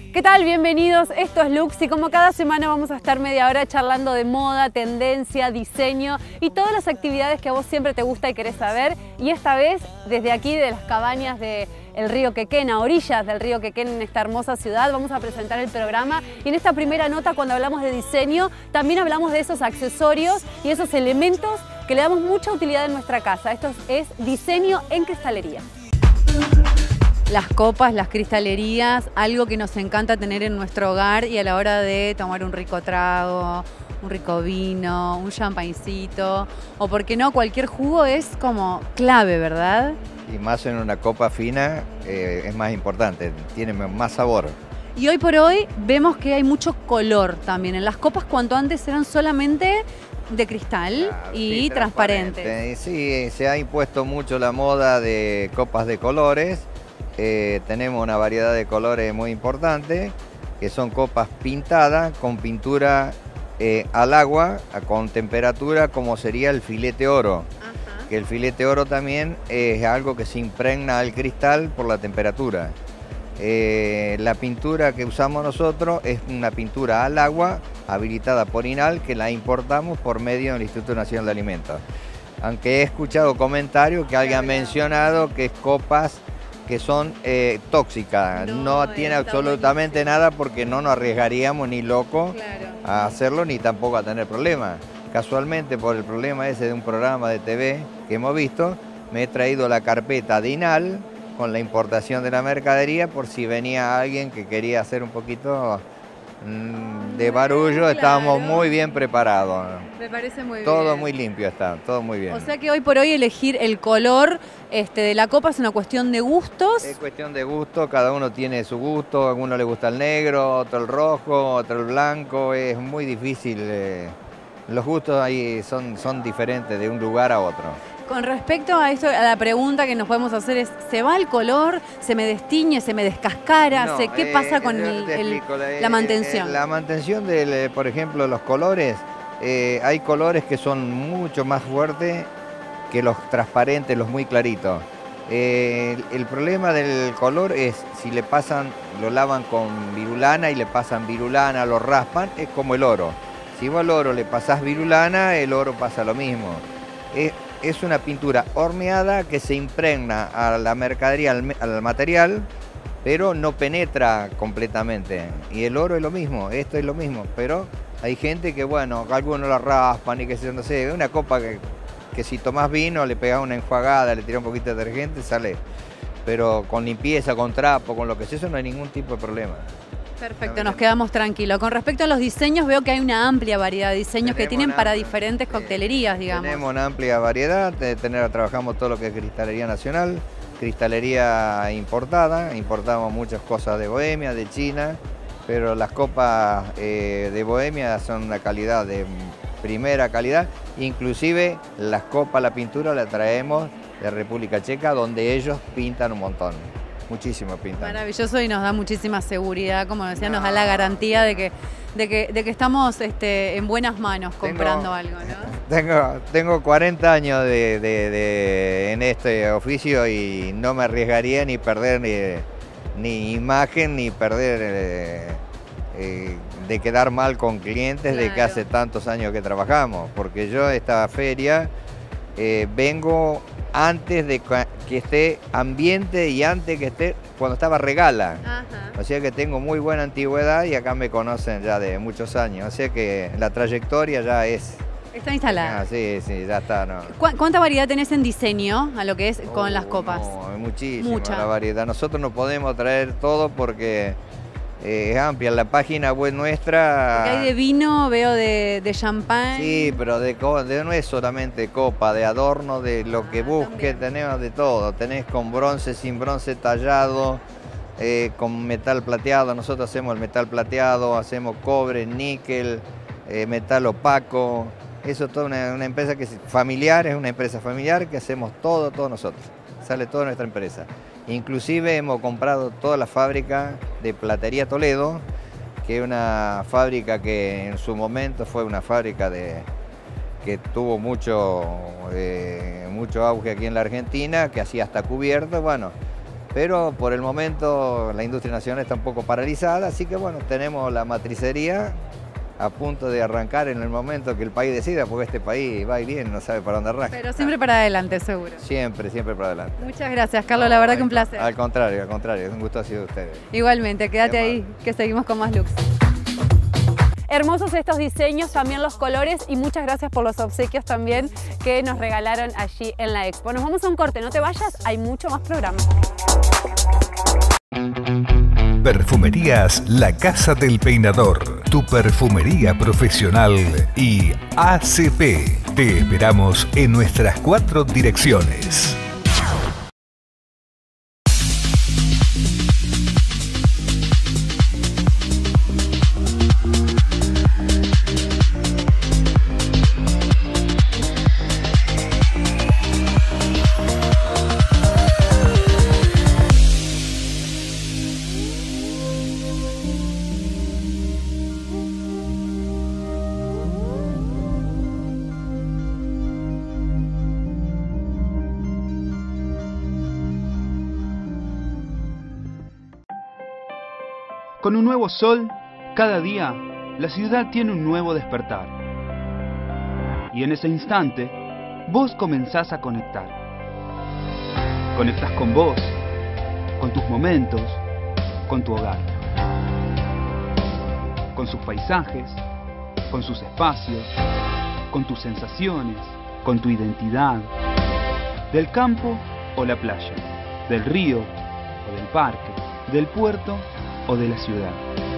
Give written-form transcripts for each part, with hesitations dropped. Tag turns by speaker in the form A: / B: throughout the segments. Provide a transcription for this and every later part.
A: ¿Qué tal? Bienvenidos, esto es Lux y como cada semana vamos a estar media hora charlando de moda, tendencia, diseño y todas las actividades que a vos siempre te gusta y querés saber. Y esta vez desde aquí, de las cabañas del río Quequén, a orillas del río Quequén, en esta hermosa ciudad, vamos a presentar el programa. Y en esta primera nota, cuando hablamos de diseño, también hablamos de esos accesorios y esos elementos que le damos mucha utilidad en nuestra casa. Esto es diseño en cristalería. Las copas, las cristalerías, algo que nos encanta tener en nuestro hogar y a la hora de tomar un rico trago, un rico vino, un champagnecito o, por qué no, cualquier jugo es como clave, ¿verdad?
B: Y más en una copa fina es más importante, tiene más sabor.
A: Y hoy por hoy vemos que hay mucho color también. En las copas, cuanto antes eran solamente de cristal, claro, y sí, transparente.
B: Sí, se ha impuesto mucho la moda de copas de colores. Tenemos una variedad de colores muy importante, que son copas pintadas con pintura al agua, con temperatura como sería el filete oro. Ajá. Que el filete oro también es algo que se impregna al cristal por la temperatura. La pintura que usamos nosotros es una pintura al agua habilitada por INAL, que la importamos por medio del Instituto Nacional de Alimentos. Aunque he escuchado comentarios que alguien ha mencionado que es copas que son tóxicas, no tiene absolutamente nada, porque no nos arriesgaríamos ni loco a hacerlo ni tampoco a tener problemas. Casualmente, por el problema ese de un programa de TV que hemos visto, me he traído la carpeta de INAL con la importación de la mercadería por si venía alguien que quería hacer un poquito de barullo. Claro. Estábamos muy bien preparados.
A: Me parece muy bien.
B: Todo muy limpio está, todo muy bien.
A: O sea que hoy por hoy elegir el color de la copa es una cuestión de gustos.
B: Es cuestión de gusto, cada uno tiene su gusto, a alguno le gusta el negro, otro el rojo, otro el blanco, es muy difícil. Los gustos ahí son diferentes de un lugar a otro.
A: Con respecto a esto, a la pregunta que nos podemos hacer es, ¿se va el color? ¿Se me destiñe? ¿Se me descascara?
B: No,
A: ¿Qué pasa con la mantención?
B: La mantención de, por ejemplo, los colores, hay colores que son mucho más fuertes que los transparentes, los muy claritos. El problema del color es si le pasan, lo lavan con virulana y le pasan virulana, lo raspan, es como el oro. Si vos al oro le pasás virulana, el oro pasa lo mismo. Es una pintura horneada que se impregna a la mercadería, al material, pero no penetra completamente. Y el oro es lo mismo, esto es lo mismo, pero hay gente que, bueno, algunos la raspan y que no sé, una copa que si tomás vino, le pegás una enjuagada, le tirás un poquito de detergente, sale. Pero con limpieza, con trapo, con lo que sea, eso no hay ningún tipo de problema.
A: Perfecto, nos quedamos tranquilos. Con respecto a los diseños, veo que hay una amplia variedad de diseños que tienen para diferentes coctelerías, digamos.
B: Tenemos una amplia variedad, trabajamos todo lo que es cristalería nacional, cristalería importada, importamos muchas cosas de Bohemia, de China, pero las copas de Bohemia son una calidad de primera calidad, inclusive las copas, la pintura la traemos de República Checa, donde ellos pintan un montón. Muchísimo pintan.
A: Maravilloso y nos da muchísima seguridad, como decía, nos da la garantía de que estamos en buenas manos comprando algo, ¿no?
B: Tengo 40 años en este oficio y no me arriesgaría ni perder ni imagen, ni perder de quedar mal con clientes. Claro. De que hace tantos años que trabajamos, porque yo a esta feria vengo antes de que esté ambiente y antes que esté cuando estaba Regala. Ajá. O sea que tengo muy buena antigüedad y acá me conocen ya de muchos años. O sea que la trayectoria ya
A: está instalada.
B: Sí, ya está. No.
A: ¿Cuánta variedad tenés en diseño a lo que es con las copas?
B: No, muchísima la variedad. Nosotros no podemos traer todo porque es amplia. La página web nuestra...
A: Porque hay de vino, veo de champán.
B: Sí, pero no es solamente copa, de adorno, de lo que busques, tenemos de todo. Tenés con bronce, sin bronce, tallado, con metal plateado. Nosotros hacemos el metal plateado, hacemos cobre, níquel, metal opaco. Eso es toda una empresa que es familiar, es una empresa familiar que hacemos todo nosotros. Sale toda nuestra empresa. Inclusive hemos comprado toda la fábrica de Platería Toledo, que es una fábrica que en su momento fue una fábrica que tuvo mucho auge aquí en la Argentina, que hacía hasta cubiertos. Bueno, pero por el momento la industria nacional está un poco paralizada, así que bueno, tenemos la matricería a punto de arrancar en el momento que el país decida, porque este país va y viene, no sabe para dónde arranca.
A: Pero siempre para adelante, seguro.
B: Siempre, siempre para adelante.
A: Muchas gracias, Carlos, la verdad que un placer.
B: Al contrario, es un gusto ha sido ustedes.
A: Igualmente, quédate ahí, que seguimos con más looks. Hermosos estos diseños, también los colores, y muchas gracias por los obsequios también que nos regalaron allí en la expo. Nos vamos a un corte, no te vayas, hay mucho más programa.
C: Perfumerías La Casa del Peinador, tu perfumería profesional y ACP. Te esperamos en nuestras 4 direcciones.
D: Con un nuevo sol, cada día, la ciudad tiene un nuevo despertar. Y en ese instante, vos comenzás a conectar. Conectás con vos, con tus momentos, con tu hogar. Con sus paisajes, con sus espacios, con tus sensaciones, con tu identidad. Del campo o la playa, del río o del parque, del puerto o de la ciudad.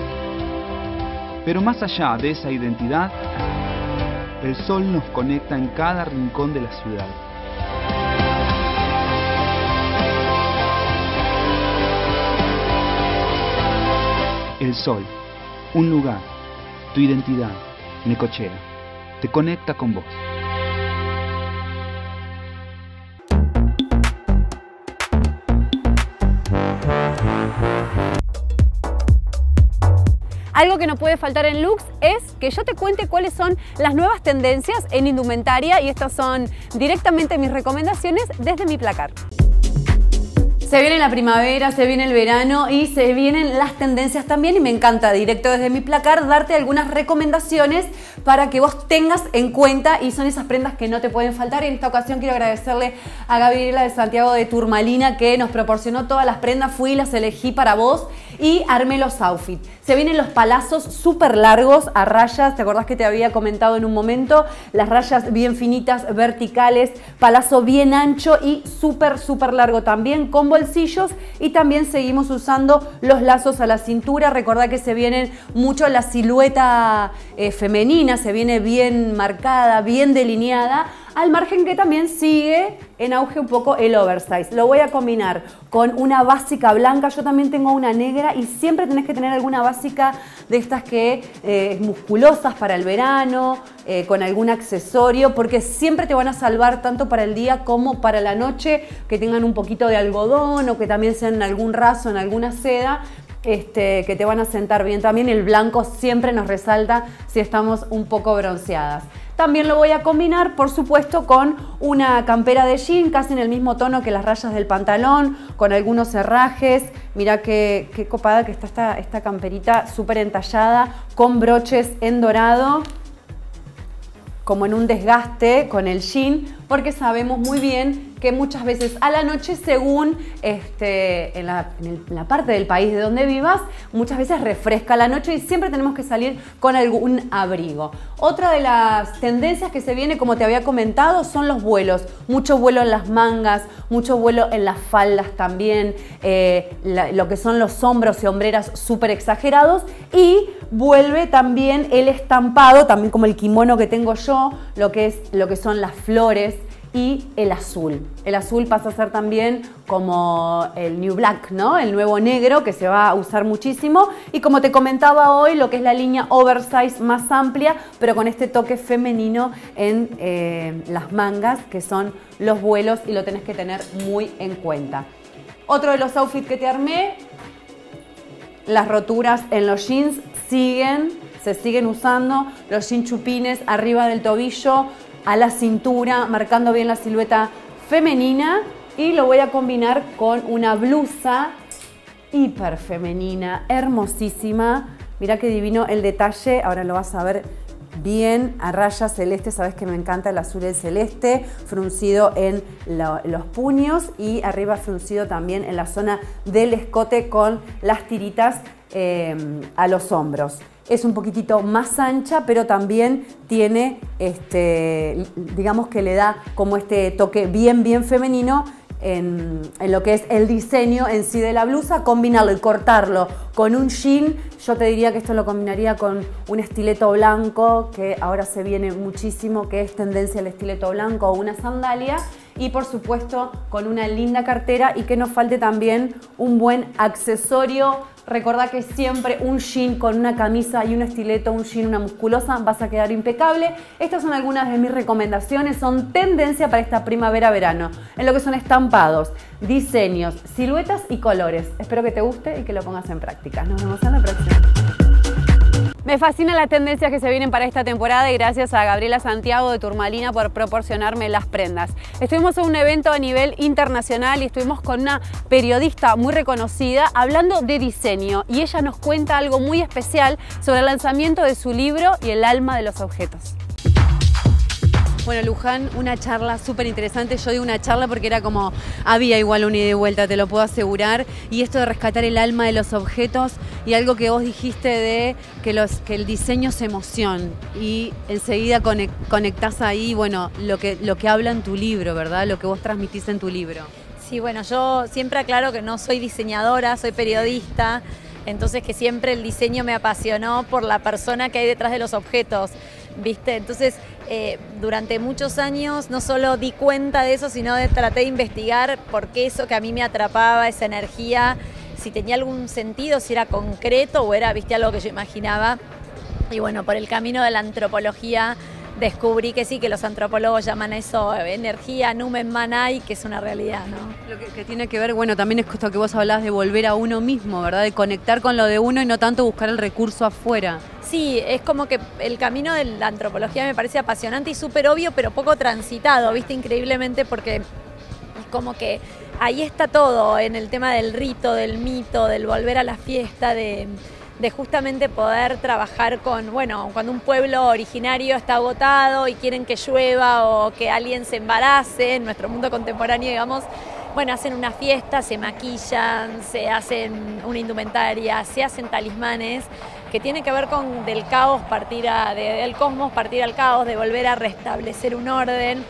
D: Pero más allá de esa identidad, el sol nos conecta en cada rincón de la ciudad. El sol, un lugar, tu identidad, Necochea, te conecta con vos.
A: Algo que no puede faltar en looks es que yo te cuente cuáles son las nuevas tendencias en indumentaria, y estas son directamente mis recomendaciones desde mi placar. Se viene la primavera, se viene el verano y se vienen las tendencias también, y me encanta directo desde mi placar darte algunas recomendaciones para que vos tengas en cuenta, y son esas prendas que no te pueden faltar. En esta ocasión quiero agradecerle a Gabriela de Santiago de Turmalina, que nos proporcionó todas las prendas, fui y las elegí para vos y armé los outfits. Se vienen los palazos súper largos a rayas, ¿te acordás que te había comentado en un momento? Las rayas bien finitas, verticales, palazo bien ancho y súper largo también, con bolsillos, y también seguimos usando los lazos a la cintura. Recordá que se vienen mucho la silueta femenina, se viene bien marcada, bien delineada, al margen que también sigue en auge un poco el oversize. Lo voy a combinar con una básica blanca, yo también tengo una negra, y siempre tenés que tener alguna básica de estas que musculosas para el verano, con algún accesorio, porque siempre te van a salvar tanto para el día como para la noche, que tengan un poquito de algodón o que también sean en algún raso, en alguna seda, que te van a sentar bien. También el blanco siempre nos resalta si estamos un poco bronceadas. También lo voy a combinar, por supuesto, con una campera de jean, casi en el mismo tono que las rayas del pantalón, con algunos herrajes. Mirá qué copada que está esta camperita, súper entallada, con broches en dorado, como en un desgaste con el jean, porque sabemos muy bien que muchas veces a la noche, según en la parte del país de donde vivas, muchas veces refresca la noche y siempre tenemos que salir con algún abrigo. Otra de las tendencias que se viene, como te había comentado, son los vuelos. Mucho vuelo en las mangas, mucho vuelo en las faldas también, lo que son los hombros y hombreras súper exagerados, y vuelve también el estampado, también como el kimono que tengo yo, lo que son las flores y el azul. El azul pasa a ser también como el New Black, ¿no? El nuevo negro, que se va a usar muchísimo. Y como te comentaba hoy, lo que es la línea oversize más amplia, pero con este toque femenino en las mangas, que son los vuelos, y lo tenés que tener muy en cuenta. Otro de los outfits que te armé, las roturas en los jeans se siguen usando, los jeans chupines arriba del tobillo, a la cintura, marcando bien la silueta femenina, y lo voy a combinar con una blusa hiper femenina, hermosísima. Mirá qué divino el detalle, ahora lo vas a ver bien, a rayas celeste, sabes que me encanta el azul y el celeste, fruncido en los puños y arriba fruncido también en la zona del escote con las tiritas a los hombros. Es un poquitito más ancha, pero también tiene, digamos que le da como este toque bien femenino en lo que es el diseño en sí de la blusa. Combinarlo y cortarlo con un jean, yo te diría que esto lo combinaría con un estileto blanco, que ahora se viene muchísimo, que es tendencia al estileto blanco, o una sandalia, y por supuesto con una linda cartera, y que nos falte también un buen accesorio. Recordá que siempre un jean con una camisa y un estileto, un jean, una musculosa, vas a quedar impecable. Estas son algunas de mis recomendaciones, son tendencia para esta primavera-verano, en lo que son estampados, diseños, siluetas y colores. Espero que te guste y que lo pongas en práctica. Nos vemos en la próxima. Me fascinan las tendencias que se vienen para esta temporada y gracias a Gabriela Santiago de Turmalina por proporcionarme las prendas. Estuvimos en un evento a nivel internacional y estuvimos con una periodista muy reconocida hablando de diseño, y ella nos cuenta algo muy especial sobre el lanzamiento de su libro y el alma de los objetos. Bueno, Luján, una charla súper interesante. Yo digo una charla porque era como, había igual una ida y vuelta, te lo puedo asegurar. Y esto de rescatar el alma de los objetos, y algo que vos dijiste de que el diseño es emoción, y enseguida conectás ahí, bueno, lo que habla en tu libro, ¿verdad? Lo que vos transmitís en tu libro.
E: Sí, bueno, yo siempre aclaro que no soy diseñadora, soy periodista, entonces que siempre el diseño me apasionó por la persona que hay detrás de los objetos, ¿viste? Entonces, durante muchos años no solo di cuenta de eso, sino traté de investigar por qué eso que a mí me atrapaba, esa energía, si tenía algún sentido, si era concreto o era, ¿viste?, algo que yo imaginaba. Y bueno, por el camino de la antropología descubrí que sí, que los antropólogos llaman eso energía, numen manai, que es una realidad, ¿no?
A: Lo que tiene que ver, bueno, también es esto que vos hablabas de volver a uno mismo, ¿verdad? De conectar con lo de uno y no tanto buscar el recurso afuera.
E: Sí, es como que el camino de la antropología me parece apasionante y súper obvio, pero poco transitado, ¿viste? Increíblemente, porque es como que ahí está todo, en el tema del rito, del mito, del volver a la fiesta, de justamente poder trabajar con, bueno, cuando un pueblo originario está agotado y quieren que llueva o que alguien se embarace, en nuestro mundo contemporáneo, digamos, bueno, hacen una fiesta, se maquillan, se hacen una indumentaria, se hacen talismanes, que tiene que ver con del caos del cosmos partir al caos, de volver a restablecer un orden.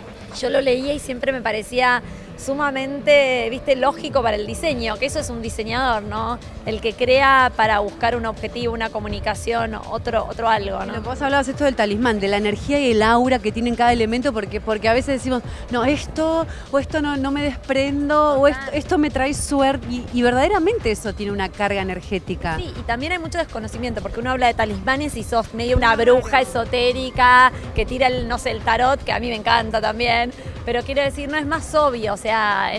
E: Yo lo leía y siempre me parecía sumamente, viste, lógico para el diseño, que eso es un diseñador, ¿no? El que crea para buscar un objetivo, una comunicación, otro algo, ¿no?
A: Vos hablabas esto del talismán, de la energía y el aura que tiene cada elemento, porque a veces decimos, no, esto no me desprendo, o esto me trae suerte, y verdaderamente eso tiene una carga energética.
E: Sí, y también hay mucho desconocimiento, porque uno habla de talismanes y sos medio una bruja esotérica que tira el tarot, que a mí me encanta también, pero quiere decir, no es más obvio, o sea,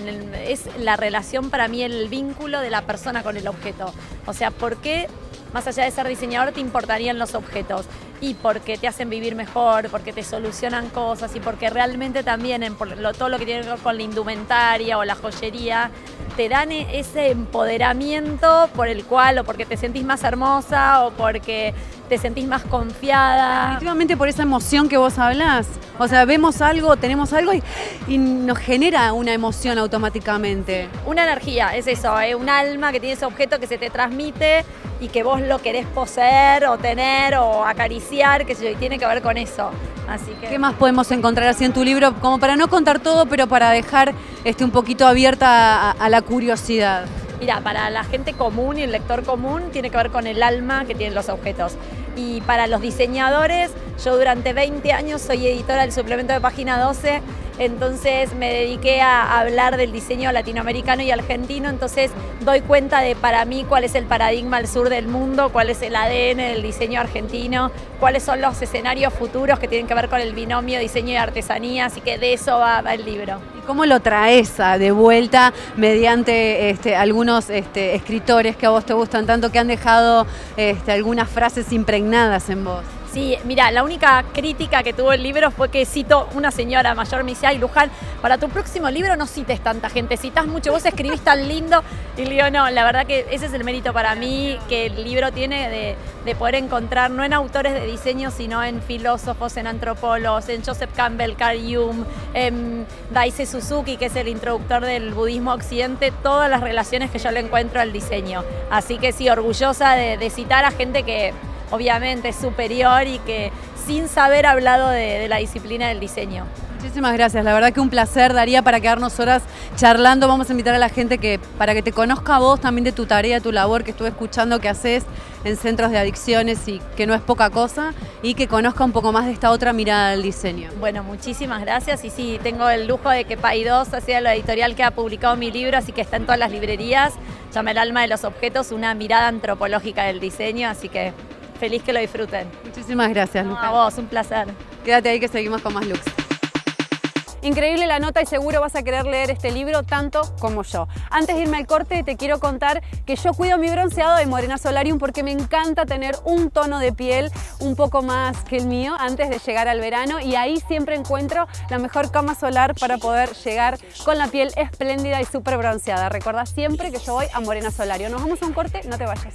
E: es la relación para mí, el vínculo de la persona con el objeto. O sea, ¿por qué, más allá de ser diseñador, te importarían los objetos? Y porque te hacen vivir mejor, porque te solucionan cosas, y porque realmente también todo lo que tiene que ver con la indumentaria o la joyería, te dan ese empoderamiento por el cual, o porque te sentís más hermosa, o porque te sentís más confiada.
A: Definitivamente por esa emoción que vos hablás. O sea, vemos algo, tenemos algo y nos genera una emoción automáticamente.
E: Una energía, es eso, un alma que tiene ese objeto que se te transmite y que vos lo querés poseer o tener o acariciar, qué sé yo, y tiene que ver con eso. Así que...
A: ¿Qué más podemos encontrar así en tu libro? Como para no contar todo, pero para dejar un poquito abierta a la curiosidad.
E: Mira, para la gente común y el lector común tiene que ver con el alma que tienen los objetos. Y para los diseñadores, yo durante 20 años soy editora del suplemento de Página 12, entonces me dediqué a hablar del diseño latinoamericano y argentino, entonces doy cuenta de para mí cuál es el paradigma al sur del mundo, cuál es el ADN del diseño argentino, cuáles son los escenarios futuros que tienen que ver con el binomio diseño y artesanía, así que de eso va el libro.
A: ¿Y cómo lo traes de vuelta mediante algunos escritores que a vos te gustan tanto, que han dejado algunas frases impregnadas en vos?
E: Sí, mira, la única crítica que tuvo el libro fue que citó una señora mayor, me dice, ay, Luján, para tu próximo libro no cites tanta gente, citas mucho, vos escribís tan lindo. Y le digo, no, la verdad que ese es el mérito para mí que el libro tiene de poder encontrar, no en autores de diseño, sino en filósofos, en antropólogos, en Joseph Campbell, Carl Jung, en Daisy Suzuki, que es el introductor del budismo occidente, todas las relaciones que yo le encuentro al diseño. Así que sí, orgullosa de citar a gente que obviamente es superior y que sin saber ha hablado de la disciplina del diseño.
A: Muchísimas gracias, la verdad que un placer, daría para quedarnos horas charlando. Vamos a invitar a la gente para que te conozca a vos también de tu tarea, tu labor, que estuve escuchando que haces en centros de adicciones y que no es poca cosa, y que conozca un poco más de esta otra mirada del diseño.
E: Bueno, muchísimas gracias, y sí, tengo el lujo de que Paidós ha sido la editorial que ha publicado mi libro, así que está en todas las librerías, llama El alma de los objetos, una mirada antropológica del diseño, así que feliz que lo disfruten.
A: Muchísimas gracias, Luján.
E: A vos, un placer.
A: Quédate ahí que seguimos con más looks. Increíble la nota y seguro vas a querer leer este libro tanto como yo. Antes de irme al corte te quiero contar que yo cuido mi bronceado de Morena Solarium porque me encanta tener un tono de piel un poco más que el mío antes de llegar al verano, y ahí siempre encuentro la mejor cama solar para poder llegar con la piel espléndida y súper bronceada. Recordá siempre que yo voy a Morena Solarium. Nos vamos a un corte, no te vayas.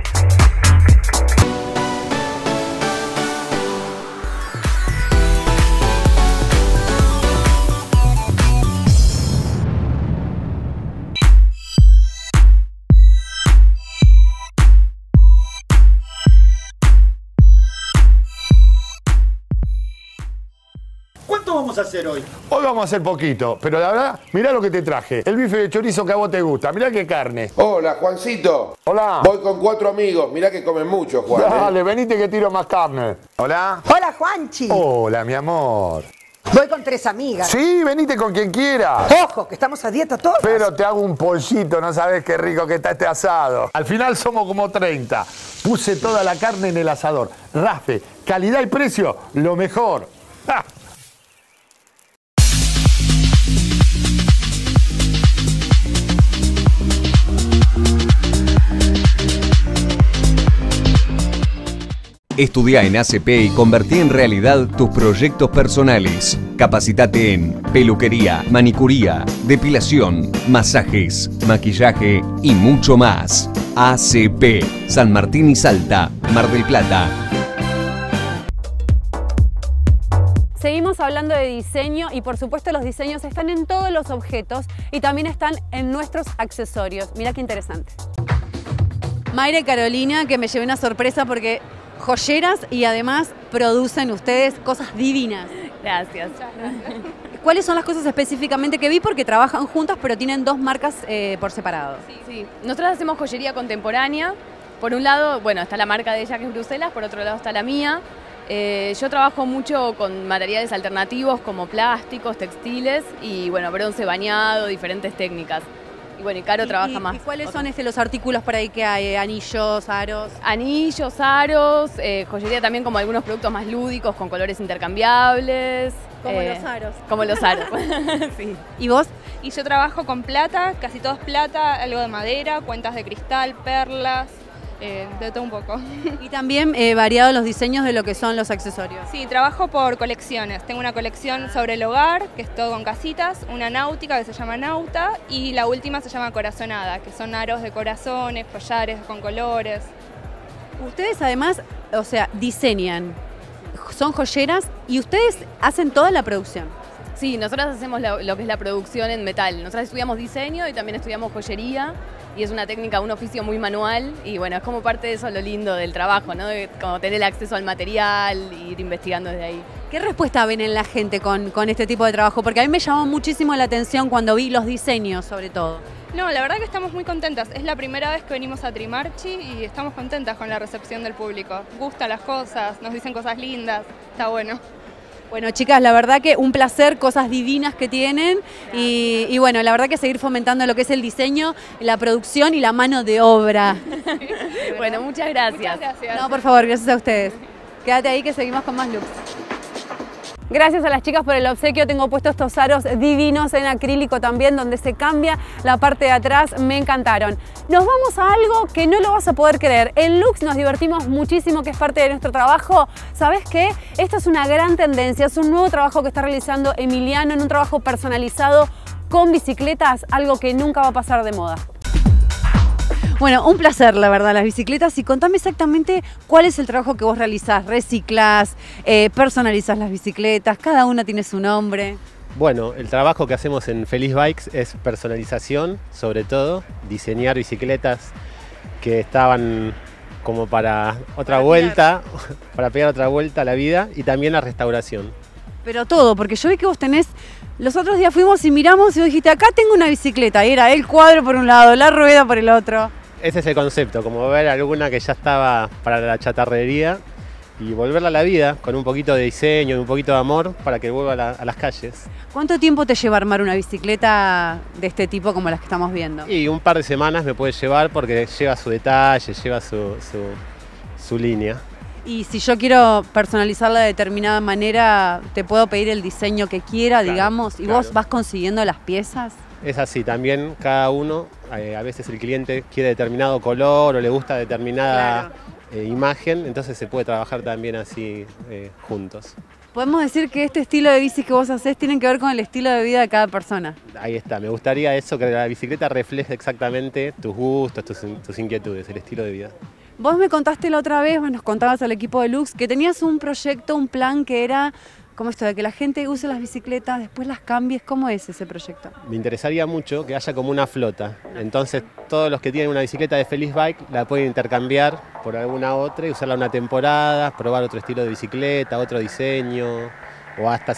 F: ¿Cuánto vamos a hacer hoy?
G: Hoy vamos a hacer poquito, pero la verdad, mirá lo que te traje. El bife de chorizo que a vos te gusta. Mirá qué carne.
H: Hola, Juancito.
G: Hola.
H: Voy con 4 amigos. Mirá que comen mucho, Juan.
G: Dale, venite que tiro más carne. Hola.
I: Hola, Juanchi.
G: Hola, mi amor.
I: Voy con 3 amigas.
G: Sí, venite con quien quiera.
I: Ojo, que estamos a dieta todos.
G: Pero te hago un pollito, no sabes qué rico que está este asado. Al final somos como 30. Puse toda la carne en el asador. Rafe, calidad y precio, lo mejor. ¡Ja!
J: Estudia en ACP y convertí en realidad tus proyectos personales. Capacitate en peluquería, manicuría, depilación, masajes, maquillaje y mucho más. ACP, San Martín y Salta, Mar del Plata.
A: Seguimos hablando de diseño y por supuesto los diseños están en todos los objetos y también están en nuestros accesorios. Mira qué interesante. Mayra y Carolina, que me llevé una sorpresa porque joyeras y además producen ustedes cosas divinas.
K: Gracias.
A: ¿Cuáles son las cosas específicamente que vi? Porque trabajan juntas pero tienen 2 marcas por separado.
K: Sí. Nosotros hacemos joyería contemporánea. Por un lado, bueno, está la marca de ella que es Bruselas, por otro lado está la mía. Yo trabajo mucho con materiales alternativos como plásticos, textiles y bueno, bronce bañado, diferentes técnicas. Y bueno, y Caro trabaja más.
A: ¿Y cuáles son los artículos por ahí que hay? ¿Anillos, aros?
K: Anillos, aros, joyería también como algunos productos más lúdicos con colores intercambiables.
A: Como los aros.
K: Como los aros, sí.
A: ¿Y vos?
L: Y yo trabajo con plata, casi todo es plata, algo de madera, cuentas de cristal, perlas, de todo un poco.
A: Y también variados los diseños de lo que son los accesorios.
L: Sí, trabajo por colecciones. Tengo una colección sobre el hogar, que es todo con casitas, una náutica que se llama Nauta y la última se llama Corazonada, que son aros de corazones, collares con colores.
A: Ustedes además, o sea, diseñan, son joyeras y ustedes hacen toda la producción.
K: Sí, nosotras hacemos lo que es la producción en metal. Nosotras estudiamos diseño y también estudiamos joyería y es una técnica, un oficio muy manual y bueno, es como parte de eso lo lindo del trabajo, ¿no? De como tener acceso al material e ir investigando desde ahí.
A: ¿Qué respuesta ven en la gente con este tipo de trabajo? Porque a mí me llamó muchísimo la atención cuando vi los diseños, sobre todo.
L: No, la verdad que estamos muy contentas. Es la primera vez que venimos a Trimarchi y estamos contentas con la recepción del público. Gustan las cosas, nos dicen cosas lindas, está bueno.
A: Bueno, chicas, la verdad que un placer, cosas divinas que tienen y bueno, la verdad que seguir fomentando lo que es el diseño, la producción y la mano de obra.
K: Bueno, muchas gracias.
L: Muchas gracias.
A: No, por favor, gracias a ustedes. Quédate ahí que seguimos con más looks. Gracias a las chicas por el obsequio, tengo puestos estos aros divinos en acrílico también, donde se cambia la parte de atrás, me encantaron. Nos vamos a algo que no lo vas a poder creer. En Lux nos divertimos muchísimo, que es parte de nuestro trabajo. ¿Sabes qué? Esto es una gran tendencia, es un nuevo trabajo que está realizando Emiliano en un trabajo personalizado con bicicletas, algo que nunca va a pasar de moda. Bueno, un placer, la verdad, las bicicletas. Y contame exactamente cuál es el trabajo que vos realizás. ¿Reciclás? ¿Personalizás las bicicletas? ¿Cada una tiene su nombre?
M: Bueno, el trabajo que hacemos en Feliz Bikes es personalización, sobre todo, diseñar bicicletas que estaban como para otra vuelta, para pegar otra vuelta a la vida, y también la restauración.
A: Pero todo, porque yo vi que vos tenés... Los otros días fuimos y miramos y vos dijiste, acá tengo una bicicleta, y era el cuadro por un lado, la rueda por el otro.
M: Ese es el concepto, como ver alguna que ya estaba para la chatarrería y volverla a la vida con un poquito de diseño y un poquito de amor para que vuelva a las calles.
A: ¿Cuánto tiempo te lleva armar una bicicleta de este tipo como las que estamos viendo?
M: Y un par de semanas me puede llevar porque lleva su detalle, lleva su línea.
A: Y si yo quiero personalizarla de determinada manera, ¿te puedo pedir el diseño que quiera, digamos? ¿Y claro, vos vas consiguiendo las piezas?
M: Es así, también cada uno, a veces el cliente quiere determinado color o le gusta determinada imagen, entonces se puede trabajar también así juntos.
A: Podemos decir que este estilo de bicis que vos hacés tienen que ver con el estilo de vida de cada persona.
M: Ahí está, me gustaría eso, que la bicicleta refleje exactamente tus gustos, tus inquietudes, el estilo de vida.
A: Vos me contaste la otra vez, nos contabas al equipo de Lux, que tenías un proyecto, un plan que era como esto de que la gente use las bicicletas, después las cambies. ¿Cómo es ese proyecto?
M: Me interesaría mucho que haya como una flota. Entonces todos los que tienen una bicicleta de Feliz Bike la pueden intercambiar por alguna otra y usarla una temporada, probar otro estilo de bicicleta, otro diseño, o hasta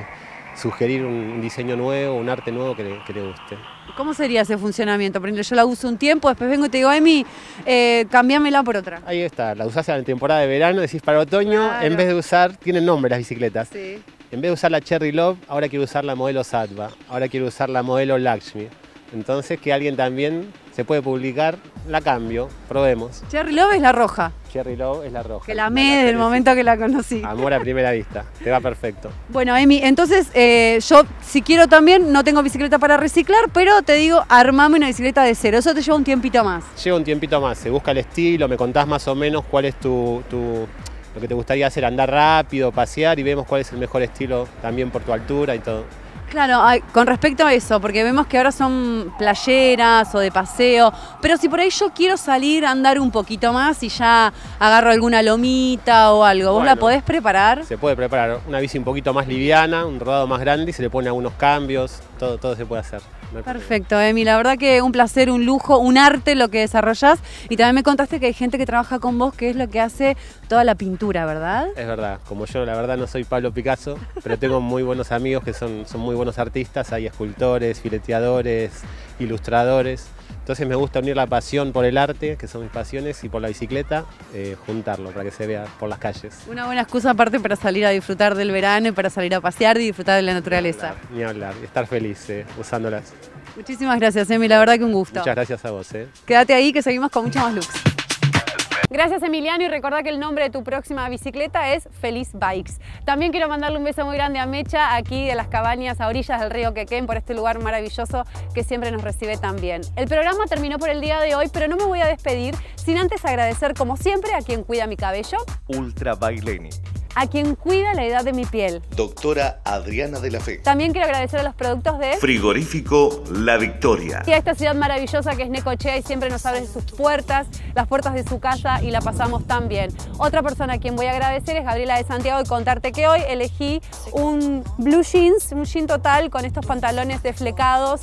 M: sugerir un diseño nuevo, un arte nuevo que le guste.
A: ¿Cómo sería ese funcionamiento? Por ejemplo, yo la uso un tiempo, después vengo y te digo, Emi, cambiámela por otra.
M: Ahí está, la usás en la temporada de verano, decís para otoño, claro. En vez de usar, tienen nombre las bicicletas. Sí. En vez de usar la Cherry Love, ahora quiero usar la modelo Sattva, ahora quiero usar la modelo Lakshmi. Entonces que alguien también se puede publicar, la cambio, probemos.
A: Cherry Love es la roja.
M: Cherry Love es la roja.
A: Que la amé desde el momento que la conocí.
M: Amor a primera vista, te va perfecto.
A: Bueno, Emi, entonces yo si quiero también, no tengo bicicleta para reciclar, pero te digo, armame una bicicleta de cero. Eso te lleva un tiempito más.
M: Lleva un tiempito más, se busca el estilo, me contás más o menos cuál es lo que te gustaría hacer, andar rápido, pasear, y vemos cuál es el mejor estilo también por tu altura y todo.
A: Claro, con respecto a eso, porque vemos que ahora son playeras o de paseo, pero si por ahí yo quiero salir a andar un poquito más y ya agarro alguna lomita o algo, ¿vos la podés preparar?
M: Se puede preparar una bici un poquito más liviana, un rodado más grande y se le pone algunos cambios, todo se puede hacer. No
A: Perfecto, Emi, la verdad que un placer, un lujo, un arte lo que desarrollás, y también me contaste que hay gente que trabaja con vos que es lo que hace toda la pintura, ¿verdad?
M: Es verdad, como yo la verdad no soy Pablo Picasso, pero tengo muy buenos amigos que son muy buenos artistas, hay escultores, fileteadores, ilustradores. Entonces me gusta unir la pasión por el arte, que son mis pasiones, y por la bicicleta, juntarlo para que se vea por las calles.
A: Una buena excusa aparte para salir a disfrutar del verano y para salir a pasear y disfrutar de la naturaleza.
M: Ni hablar, y estar feliz usándolas.
A: Muchísimas gracias, Emi, la verdad que un gusto.
M: Muchas gracias a vos.
A: Quédate ahí que seguimos con mucho más Lux. Gracias, Emiliano, y recordá que el nombre de tu próxima bicicleta es Feliz Bikes. También quiero mandarle un beso muy grande a Mecha, aquí de las cabañas a orillas del río Quequén, por este lugar maravilloso que siempre nos recibe tan bien. El programa terminó por el día de hoy, pero no me voy a despedir sin antes agradecer, como siempre, a quien cuida mi cabello,
C: Ultra Baileni,
A: a quien cuida la edad de mi piel,
C: doctora Adriana de la Fe.
A: También quiero agradecer a los productos de
C: Frigorífico La Victoria,
A: y a esta ciudad maravillosa que es Necochea y siempre nos abre sus puertas, las puertas de su casa, y la pasamos tan bien. Otra persona a quien voy a agradecer es Gabriela de Santiago, y contarte que hoy elegí un blue jeans, un jean total con estos pantalones deflecados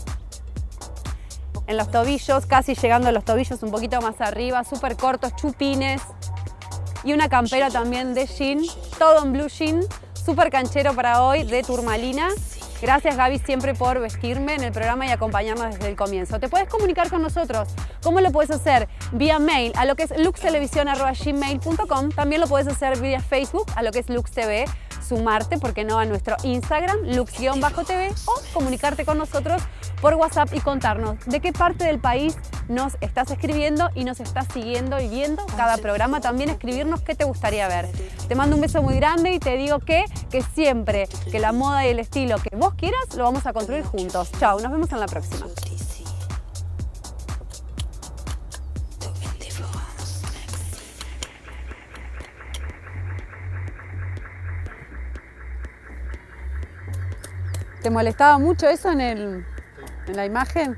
A: en los tobillos, casi llegando a los tobillos, un poquito más arriba, súper cortos, chupines, y una campera también de jean, todo en blue jean, súper canchero para hoy, de turmalina. Gracias, Gaby, siempre por vestirme en el programa y acompañarnos desde el comienzo. ¿Te puedes comunicar con nosotros? ¿Cómo lo puedes hacer? Vía mail a lo que es luxtelevisión@gmail.com. También lo puedes hacer vía Facebook a lo que es LuxTV. Sumarte, ¿por qué no?, a nuestro Instagram, lux-tv, o comunicarte con nosotros por WhatsApp y contarnos de qué parte del país nos estás escribiendo y nos estás siguiendo y viendo cada programa. También escribirnos qué te gustaría ver. Te mando un beso muy grande y te digo que siempre que la moda y el estilo que vos quieras lo vamos a construir juntos. Chao, nos vemos en la próxima. ¿Te molestaba mucho eso en la imagen?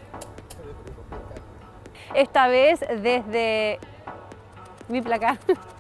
A: Esta vez desde mi placar.